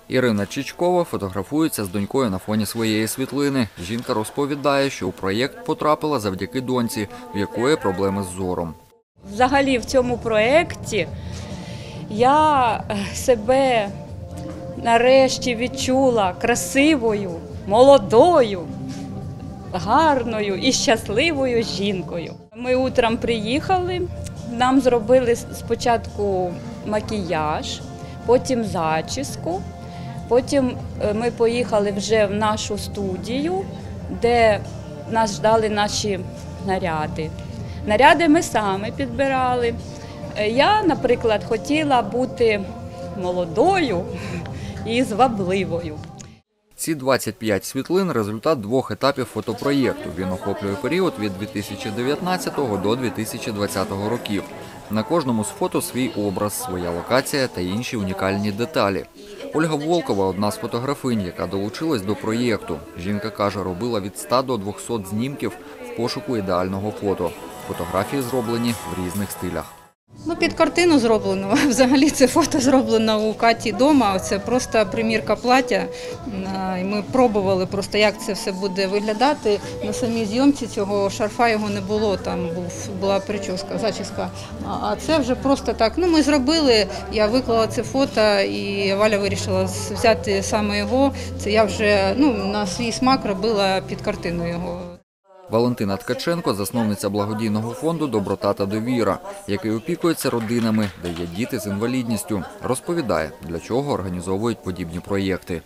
Ірина Чичкова фотографується з донькою на фоні своєї світлини. Жінка розповідає, що у проєкт потрапила завдяки доньці, в якої проблеми з зором. Взагалі в цьому проєкті я себе нарешті відчула красивою, молодою, гарною і щасливою жінкою. Ми утром приїхали, нам зробили спочатку макіяж, потім зачіску, потім ми поїхали вже в нашу студію, де нас ждали наші наряди. Наряди ми самі підбирали. Я, наприклад, хотіла бути молодою і звабливою. Ці 25 світлин – результат 2 етапів фотопроєкту. Він охоплює період від 2019 до 2020 років. На кожному з фото свій образ, своя локація та інші унікальні деталі. Ольга Волкова – одна з фотографинь, яка долучилась до проєкту. Жінка каже, робила від 100 до 200 знімків в пошуку ідеального фото. Фотографії зроблені в різних стилях. Під картину зроблено. Взагалі це фото зроблено у Каті вдома. Це просто примірка плаття. І ми пробували просто, як це все буде виглядати. На самій зйомці цього шарфа його не було, там була прическа, зачіска. А це вже просто так. Ми зробили, я виклала це фото і Валя вирішила взяти саме його. Це я вже на свій смак робила під картину його. Валентина Ткаченко – засновниця благодійного фонду «Доброта та довіра», який опікується родинами, де є діти з інвалідністю. Розповідає, для чого організовують подібні проєкти.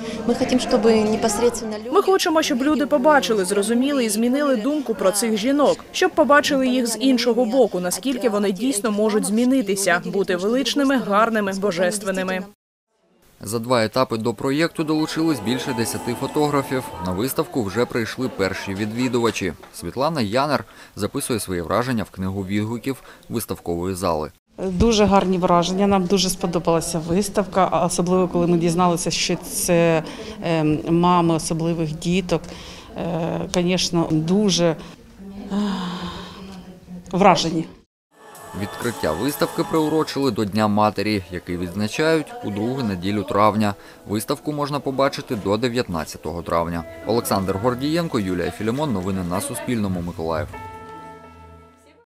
Ми хочемо, щоб люди побачили, зрозуміли і змінили думку про цих жінок, щоб побачили їх з іншого боку, наскільки вони дійсно можуть змінитися, бути величними, гарними, божественними. За 2 етапи до проєкту долучилось більше 10 фотографів. На виставку вже прийшли перші відвідувачі. Світлана Янер записує свої враження в книгу відгуків виставкової зали. Дуже гарні враження, нам дуже сподобалася виставка, особливо коли ми дізналися, що це мами особливих діток. Звісно, дуже вражені. Відкриття виставки приурочили до Дня матері, який відзначають у другу неділю травня. Виставку можна побачити до 19 травня. Олександр Гордієнко, Юлія Філімон. Новини на Суспільному. Миколаїв.